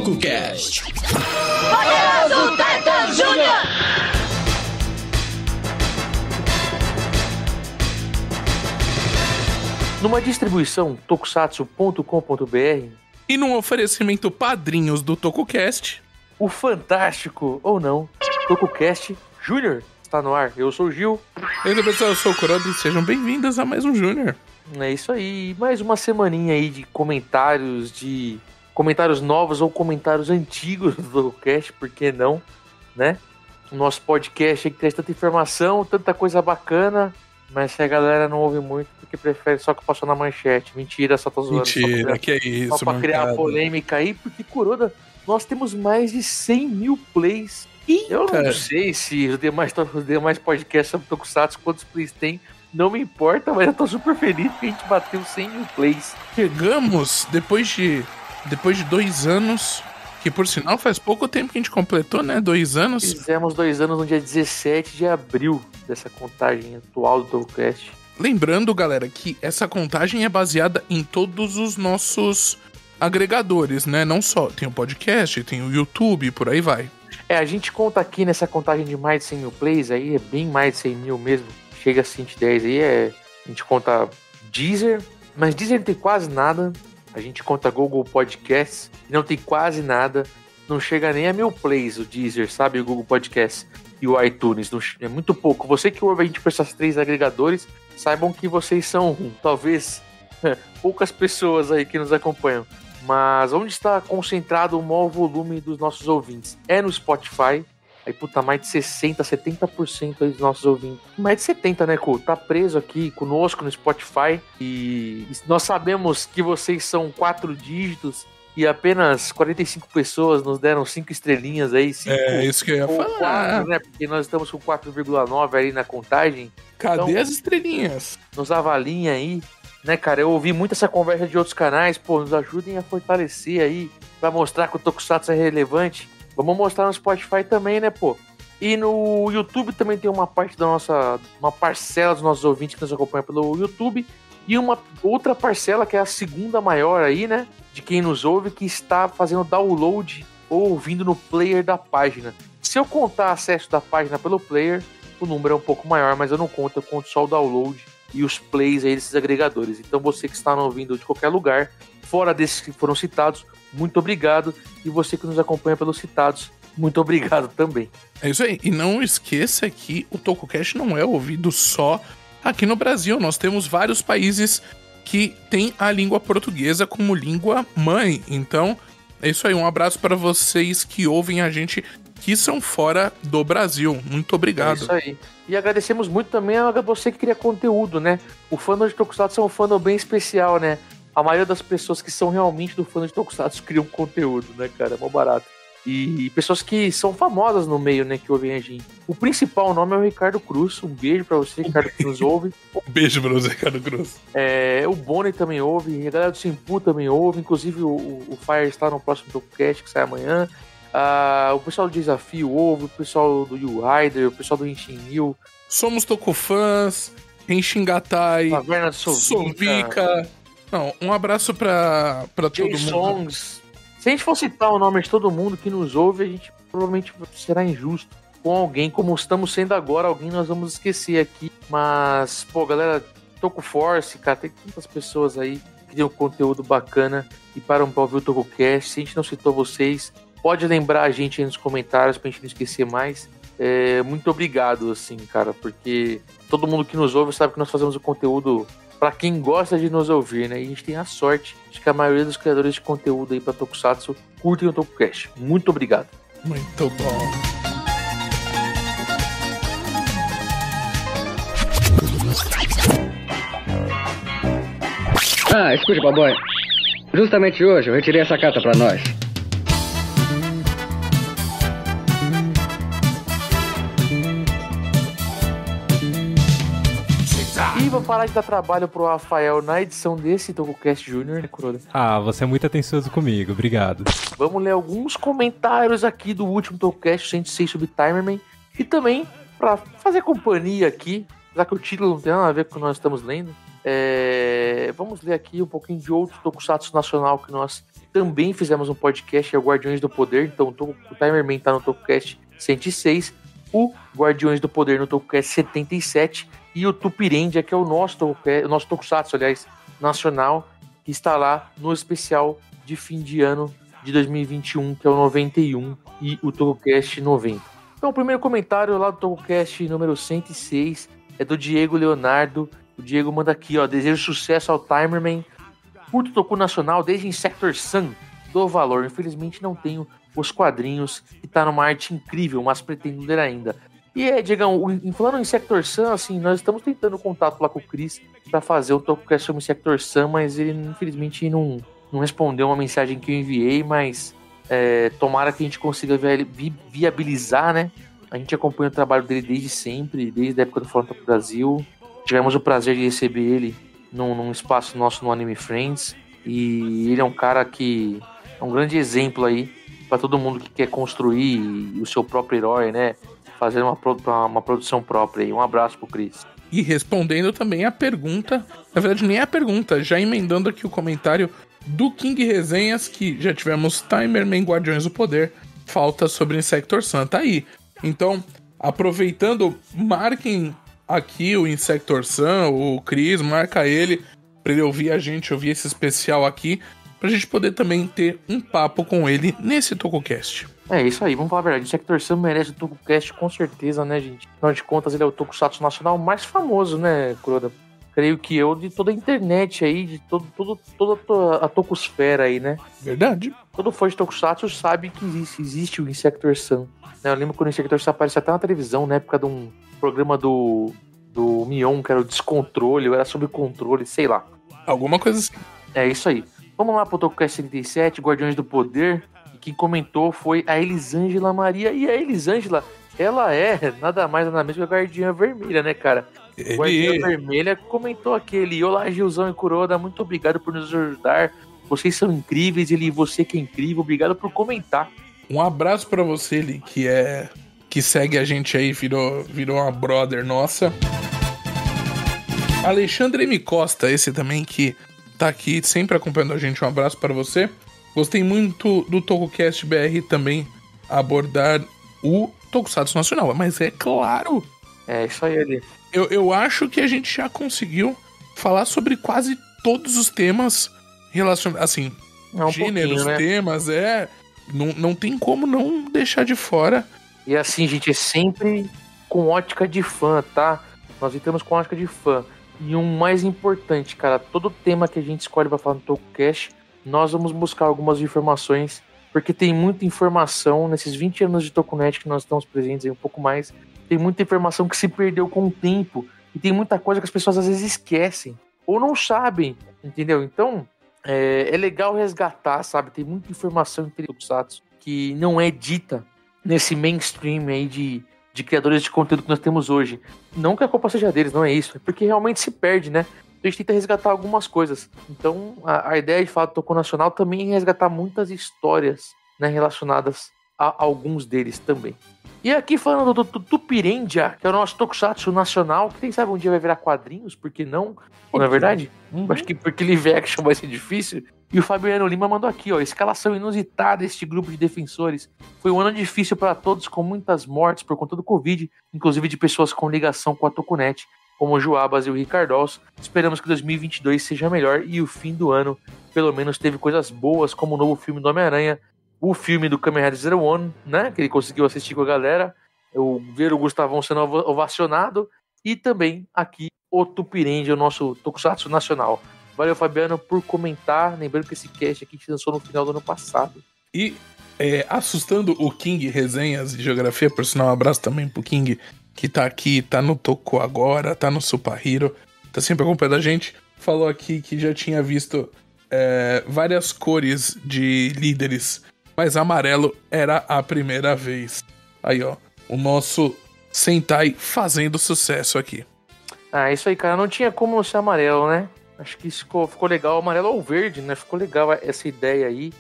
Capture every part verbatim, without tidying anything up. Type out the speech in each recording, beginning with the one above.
TokuCast. Poderoso Tatan Júnior! Numa distribuição tokusatsu ponto com ponto b r e num oferecimento padrinhos do TokuCast, o fantástico, ou não, TokuCast Júnior está no ar. Eu sou o Gil. E aí, pessoal, eu sou o Kuroda e sejam bem-vindos a mais um Júnior. É isso aí, mais uma semaninha aí de comentários, de comentários novos ou comentários antigos do TokuCast, por que não, né? O nosso podcast aí que traz tanta informação, tanta coisa bacana, mas se a galera não ouve muito, porque prefere só que passou na manchete. Mentira, só tô zoando. Mentira, só pra, que é isso, só pra criar mancada. polêmica aí, porque, Kuroda, nós temos mais de cem mil plays. Eita. Eu não sei se os demais, os demais podcasts sobre Tokusatsu, quantos plays tem, não me importa, mas eu tô super feliz que a gente bateu cem mil plays. Chegamos, depois de, depois de dois anos, que por sinal faz pouco tempo que a gente completou, né? Dois anos. Fizemos dois anos no dia dezessete de abril dessa contagem atual do TokuCast. Lembrando, galera, que essa contagem é baseada em todos os nossos agregadores, né? Não só, tem o podcast, tem o YouTube, por aí vai. É, a gente conta aqui nessa contagem de mais de cem mil plays, aí é bem mais de cem mil mesmo. Chega a cento e dez aí, é, a gente conta Deezer, mas Deezer não tem quase nada. A gente conta Google Podcasts, que não tem quase nada. Não chega nem a mil plays o Deezer, sabe? O Google Podcasts e o iTunes. Não, é muito pouco. Você que ouve a gente por esses três agregadores, saibam que vocês são, talvez, poucas pessoas aí que nos acompanham. Mas onde está concentrado o maior volume dos nossos ouvintes? É no Spotify. Aí, puta, mais de sessenta, setenta por cento aí dos nossos ouvintes. Mais de setenta, né, Cu? Tá preso aqui conosco no Spotify. E nós sabemos que vocês são quatro dígitos e apenas quarenta e cinco pessoas nos deram cinco estrelinhas aí. Cinco, é, isso que eu ia falar. quatro, né? Porque nós estamos com quatro vírgula nove aí na contagem. Cadê então, as estrelinhas? Nos avaliem aí. Né, cara, eu ouvi muito essa conversa de outros canais, pô, nos ajudem a fortalecer aí, pra mostrar que o Tokusatsu é relevante. Vamos mostrar no Spotify também, né, pô? E no YouTube também tem uma parte da nossa, uma parcela dos nossos ouvintes que nos acompanham pelo YouTube e uma outra parcela que é a segunda maior aí, né, de quem nos ouve, que está fazendo download ou ouvindo no player da página. Se eu contar acesso da página pelo player, o número é um pouco maior, mas eu não conto, eu conto só o download e os plays aí desses agregadores. Então você que está ouvindo de qualquer lugar, fora desses que foram citados, muito obrigado. E você que nos acompanha pelos citados, muito obrigado também. É isso aí. E não esqueça que o TokuCast não é ouvido só aqui no Brasil. Nós temos vários países que têm a língua portuguesa como língua mãe. Então, é isso aí. Um abraço para vocês que ouvem a gente que são fora do Brasil. Muito obrigado. É isso aí. E agradecemos muito também a você que cria conteúdo, né? O fandom de Tokusatsu é um fandom bem especial, né? A maioria das pessoas que são realmente do fandom de Tokusatsu criam conteúdo, né, cara? É mó barato. E pessoas que são famosas no meio, né, que ouvem a gente. O principal nome é o Ricardo Cruz. Um beijo pra você, Ricardo, que nos ouve. Um beijo pra você, Ricardo Cruz. É, o Bonnie também ouve, a galera do Simpu também ouve. Inclusive o, o Fire está no próximo TokuCast, que sai amanhã. Uh, o pessoal do Desafio ouve, o pessoal do Yu Rider, o pessoal do Inshin New. Somos Tokufãs, Enshingatai, Taverna de Sovica. Sovica. Não, um abraço pra, pra todo mundo. Songs. Se a gente for citar o nome de todo mundo que nos ouve, a gente provavelmente será injusto com alguém, como estamos sendo agora. Alguém nós vamos esquecer aqui. Mas, pô, galera, Tokuforce, cara, tem tantas pessoas aí que tem um conteúdo bacana e param pra ouvir o TokuCast. Se a gente não citou vocês, pode lembrar a gente aí nos comentários pra gente não esquecer mais. É, muito obrigado, assim, cara, porque todo mundo que nos ouve sabe que nós fazemos o conteúdo pra quem gosta de nos ouvir, né? E a gente tem a sorte de que a maioria dos criadores de conteúdo aí pra Tokusatsu curtem o TokuCast. Muito obrigado. Muito bom. Ah, escute, Baboy. Justamente hoje eu retirei essa carta pra nós. E vou parar de dar trabalho pro Rafael na edição desse TokuCast Júnior, né, Kuroda? Ah, você é muito atencioso comigo, obrigado. Vamos ler alguns comentários aqui do último TokuCast cento e seis sobre Timerman. E também, pra fazer companhia aqui, já que o título não tem nada a ver com o que nós estamos lendo, é... vamos vamos ler aqui um pouquinho de outro Tokusatsu nacional que nós também fizemos um podcast, é o Guardiões do Poder. Então o Timerman tá no Tokocast cento e seis, o Guardiões do Poder no Tokocast setenta e sete e o Tupirendia, que é o nosso, o nosso Tokusatsu, aliás, nacional, que está lá no especial de fim de ano de dois mil e vinte e um, que é o noventa e um, e o Tokocast noventa. Então o primeiro comentário lá do Tokocast número cento e seis é do Diego Leonardo. O Diego manda aqui, ó: desejo sucesso ao Timerman. Curto Toku nacional desde Insector Sun, dou valor. Infelizmente não tenho os quadrinhos, que tá numa arte incrível, mas pretendo ler ainda. E é, Diegão, falando em Insector Sun, assim, nós estamos tentando contato lá com o Chris pra fazer o Tokocast sobre Insector Sun, mas ele infelizmente não, não respondeu uma mensagem que eu enviei, mas é, tomara que a gente consiga vi- vi- viabilizar, né? A gente acompanha o trabalho dele desde sempre, desde a época do Fórum Toku Brasil. Tivemos o prazer de receber ele num, num espaço nosso no Anime Friends, e ele é um cara que é um grande exemplo aí para todo mundo que quer construir o seu próprio herói, né? Fazer uma, uma produção própria aí. Um abraço pro Chris. E respondendo também a pergunta, na verdade nem a pergunta, já emendando aqui o comentário do King Resenhas, que já tivemos Timerman Guardiões do Poder, falta sobre Insector Sun, tá aí. Então, aproveitando, marquem aqui o Insector Sun, o Chris, marca ele, pra ele ouvir a gente, ouvir esse especial aqui, pra gente poder também ter um papo com ele nesse Tokocast. É isso aí, vamos falar a verdade. O Insector Sun merece o Tokocast com certeza, né, gente? Afinal de contas, ele é o Tokusatsu nacional mais famoso, né, Kuroda? Creio que eu, de toda a internet aí, de todo, todo, toda a tokosfera aí, né? Verdade. Todo fã de Tokusatsu sabe que existe, existe o Insector Sun. Né? Eu lembro quando o Insector Sun apareceu até na televisão, na época de um programa do, do Mion, que era o Descontrole, ou era sobre controle, sei lá. Alguma coisa assim. É isso aí. Vamos lá pro Tokocast setenta e sete, Guardiões do Poder. E quem comentou foi a Elisângela Maria. E a Elisângela, ela é nada mais nada menos que a Guardiã Vermelha, né, cara? Ele... Guardiã Vermelha comentou aquele: olá, Gilzão e Kuroda, muito obrigado por nos ajudar. Vocês são incríveis, ele, você que é incrível, obrigado por comentar. Um abraço pra você, Li, que é que segue a gente aí, virou, virou uma brother nossa. Alexandre M. Costa, esse também que tá aqui sempre acompanhando a gente, um abraço para você. Gostei muito do Tokocast B R também abordar o Tokusatsu nacional, mas é claro. É isso aí, ali. Eu, eu acho que a gente já conseguiu falar sobre quase todos os temas relacionados, assim, é um gêneros, né? temas, é... Não, não tem como não deixar de fora. E assim, gente, é sempre com ótica de fã, tá? Nós entramos com ótica de fã. E um mais importante, cara, todo tema que a gente escolhe pra falar no Tokocast, nós vamos buscar algumas informações, porque tem muita informação nesses vinte anos de Tokunet que nós estamos presentes aí, um pouco mais. Tem muita informação que se perdeu com o tempo. E tem muita coisa que as pessoas às vezes esquecem. Ou não sabem, entendeu? Então, é, é legal resgatar, sabe? Tem muita informação em Tokusatsu que não é dita nesse mainstream aí de, de criadores de conteúdo que nós temos hoje. Não que a culpa seja deles, não é isso. É porque realmente se perde, né? A gente tenta resgatar algumas coisas. Então, a, a ideia de falar do Toku Nacional também é resgatar muitas histórias, né, relacionadas a alguns deles também. E aqui falando do, do, do Tupirendia, que é o nosso Tokusatsu nacional, que quem sabe um dia vai virar quadrinhos, por que não? Não é verdade? Uhum. Acho que porque live action vai ser difícil. E o Fabiano Lima mandou aqui, ó: escalação inusitada deste grupo de defensores. Foi um ano difícil para todos, com muitas mortes por conta do Covid, inclusive de pessoas com ligação com a Tokunet, como o Joabas e o Ricardos. Esperamos que dois mil e vinte e dois seja melhor e o fim do ano, pelo menos, teve coisas boas, como o novo filme do Homem-Aranha, o filme do Kamen Rider Zero One, né, que ele conseguiu assistir com a galera, o ver o Gustavão sendo ovacionado, e também aqui o Tupirendia, o nosso Tokusatsu nacional. Valeu, Fabiano, por comentar. Lembrando que esse cast aqui se lançou no final do ano passado. E é, assustando o King Resenhas de Geografia, por sinal, um abraço também pro King, que tá aqui, tá no Toku agora, tá no Super Hero, tá sempre acompanhando a gente. Falou aqui que já tinha visto é, várias cores de líderes, mas amarelo era a primeira vez. Aí, ó, o nosso Sentai fazendo sucesso aqui. Ah, isso aí, cara, não tinha como não ser amarelo, né? Acho que ficou, ficou legal, amarelo ou verde, né? Ficou legal essa ideia aí,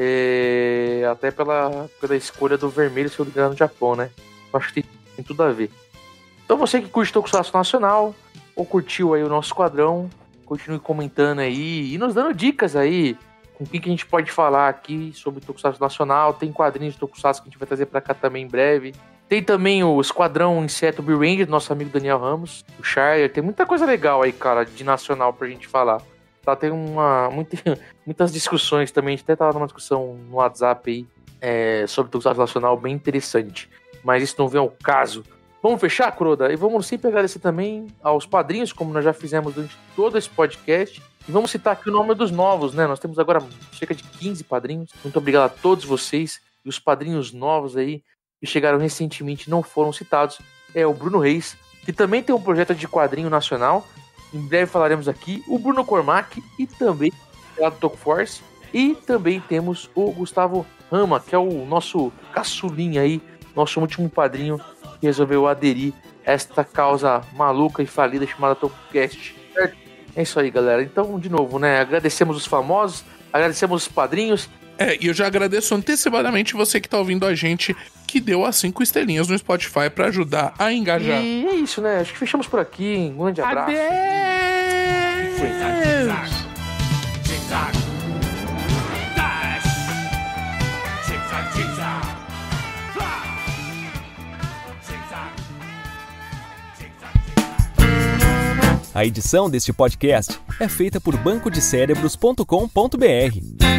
é, até pela, pela escolha do vermelho ser ligado no Japão, né? Acho que tem, tem tudo a ver. Então você que curte Tokusatsu Nacional, ou curtiu aí o nosso esquadrão, continue comentando aí e nos dando dicas aí com quem que a gente pode falar aqui sobre Tokusatsu Nacional. Tem quadrinhos de Tokusatsu que a gente vai trazer pra cá também em breve. Tem também o Esquadrão Inseto B-Ranger, do nosso amigo Daniel Ramos, o Shire. Tem muita coisa legal aí, cara, de nacional pra gente falar. Tá, tem uma, muita, muitas discussões também. A gente até tava numa discussão no WhatsApp aí é, sobre Tokusatsu Nacional bem interessante. Mas isso não vem ao caso. Vamos fechar, Kuroda? E vamos sempre agradecer também aos padrinhos, como nós já fizemos durante todo esse podcast. E vamos citar aqui o nome dos novos, né? Nós temos agora cerca de quinze padrinhos. Muito obrigado a todos vocês. E os padrinhos novos aí, que chegaram recentemente e não foram citados, é o Bruno Reis, que também tem um projeto de quadrinho nacional. Em breve falaremos aqui. O Bruno Cormac e também o Toku Force. E também temos o Gustavo Rama, que é o nosso caçulinha aí, nosso último padrinho, que resolveu aderir a esta causa maluca e falida chamada TokuCast. É isso aí, galera. Então, de novo, né? Agradecemos os famosos, agradecemos os padrinhos. É, e eu já agradeço antecipadamente você que tá ouvindo a gente, que deu as cinco estrelinhas no Spotify pra ajudar a engajar. E é isso, né? Acho que fechamos por aqui. Um grande abraço. Adeus! A edição deste podcast é feita por banco de cérebros ponto com ponto b r.